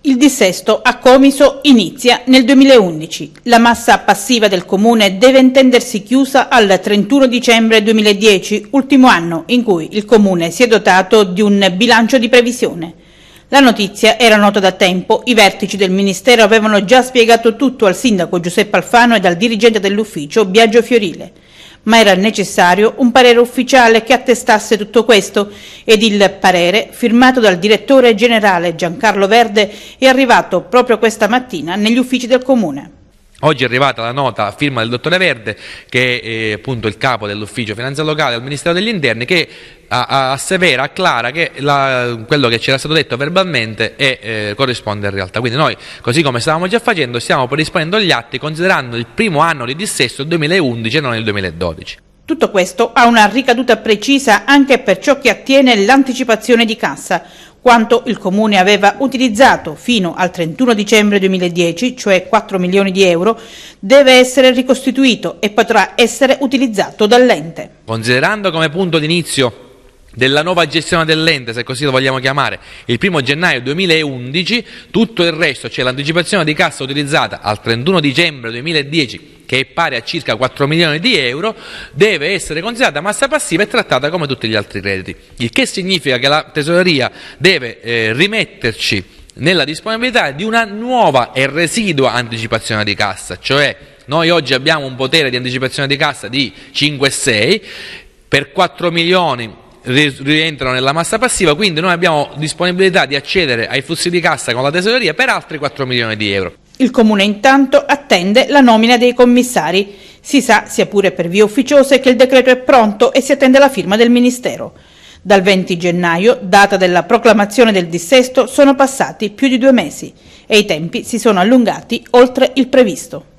Il dissesto a Comiso inizia nel 2011. La massa passiva del comune deve intendersi chiusa al 31 dicembre 2010, ultimo anno in cui il comune si è dotato di un bilancio di previsione. La notizia era nota da tempo, i vertici del Ministero avevano già spiegato tutto al sindaco Giuseppe Alfano e al dirigente dell'ufficio Biagio Fiorile. Ma era necessario un parere ufficiale che attestasse tutto questo ed il parere, firmato dal direttore generale Giancarlo Verde, è arrivato proprio questa mattina negli uffici del Comune. Oggi è arrivata la nota a firma del dottore Verde, che è appunto il capo dell'ufficio finanza locale al Ministero degli Interni, che assevera, acclara che quello che c'era stato detto verbalmente corrisponde in realtà. Quindi noi, così come stavamo già facendo, stiamo predisponendo gli atti considerando il primo anno di dissesto il 2011 e non il 2012. Tutto questo ha una ricaduta precisa anche per ciò che attiene l'anticipazione di cassa. Quanto il Comune aveva utilizzato fino al 31 dicembre 2010, cioè 4 milioni di euro, deve essere ricostituito e potrà essere utilizzato dall'ente. Considerando come punto d'inizio della nuova gestione dell'ente, se così lo vogliamo chiamare, il 1 gennaio 2011, tutto il resto, cioè l'anticipazione di cassa utilizzata al 31 dicembre 2010, che è pari a circa 4 milioni di euro, deve essere considerata massa passiva e trattata come tutti gli altri crediti. Il che significa che la Tesoreria deve rimetterci nella disponibilità di una nuova e residua anticipazione di cassa, cioè noi oggi abbiamo un potere di anticipazione di cassa di 5,6, per 4 milioni rientrano nella massa passiva, quindi noi abbiamo disponibilità di accedere ai flussi di cassa con la Tesoreria per altri 4 milioni di euro. Il Comune intanto attende la nomina dei commissari. Si sa, sia pure per vie ufficiose, che il decreto è pronto e si attende la firma del Ministero. Dal 20 gennaio, data della proclamazione del dissesto, sono passati più di 2 mesi e i tempi si sono allungati oltre il previsto.